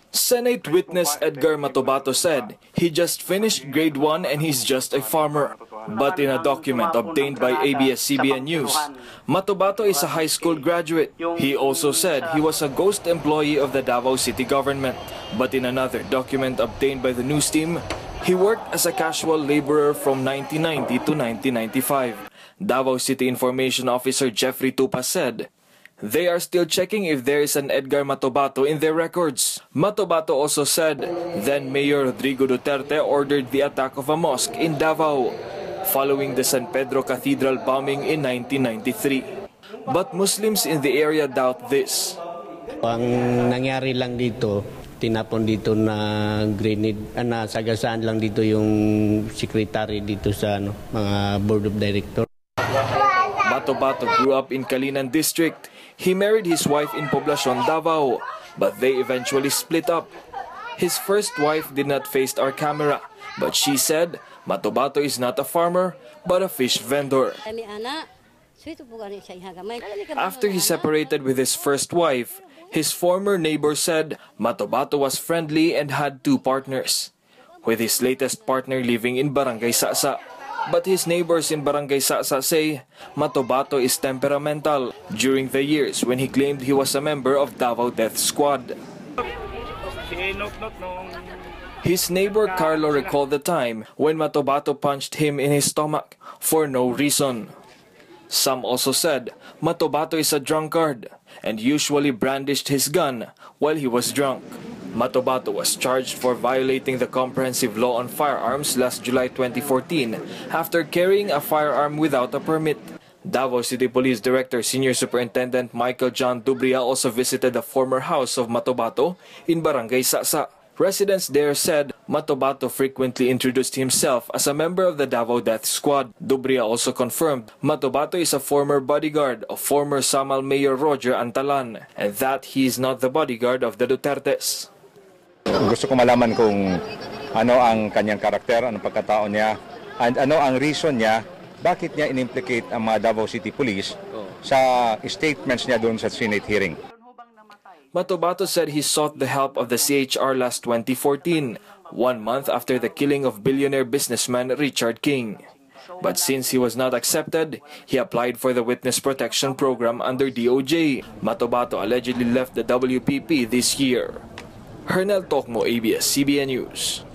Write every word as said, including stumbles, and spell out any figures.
Senate witness Edgar Matobato said he just finished grade one and he's just a farmer. But in a document obtained by A B S C B N News, Matobato is a high school graduate. He also said he was a ghost employee of the Davao City government. But in another document obtained by the news team, he worked as a casual laborer from nineteen ninety to nineteen ninety-five. Davao City Information Officer Jeffrey Tupa said they are still checking if there is an Edgar Matobato in their records. Matobato also said then Mayor Rodrigo Duterte ordered the attack of a mosque in Davao following the San Pedro Cathedral bombing in nineteen ninety-three. But Muslims in the area doubt this. Ang nangyari lang dito, tinapon dito na grenade, ah, na sagasaan lang dito yung secretary dito sa ano, mga board of directors. Matobato grew up in Calinan District. He married his wife in Poblacion, Davao, but they eventually split up. His first wife did not face our camera, but she said Matobato is not a farmer, but a fish vendor. After he separated with his first wife, his former neighbor said Matobato was friendly and had two partners, with his latest partner living in Barangay Sasa. But his neighbors in Barangay Sasa say Matobato is temperamental during the years when he claimed he was a member of Davao Death Squad. His neighbor Carlo recalled the time when Matobato punched him in his stomach for no reason. Some also said Matobato is a drunkard and usually brandished his gun while he was drunk. Matobato was charged for violating the comprehensive law on firearms last July twenty fourteen after carrying a firearm without a permit. Davao City Police Director Senior Superintendent Michael John Dubria also visited the former house of Matobato in Barangay Sasa. Residents there said Matobato frequently introduced himself as a member of the Davao Death Squad. Dubria also confirmed Matobato is a former bodyguard of former Samal Mayor Roger Antalan and that he is not the bodyguard of the Dutertes. Gusto ko malaman kung ano ang kanyang karakter, anong pagkatao niya, and ano ang reason niya, bakit niya in-implicate ang mga Davao City Police sa statements niya doon sa Senate hearing. Matobato said he sought the help of the C H R last twenty fourteen, one month after the killing of billionaire businessman Richard King. But since he was not accepted, he applied for the Witness Protection Program under D O J. Matobato allegedly left the W P P this year. Hernel Tocmo, A B S C B N News.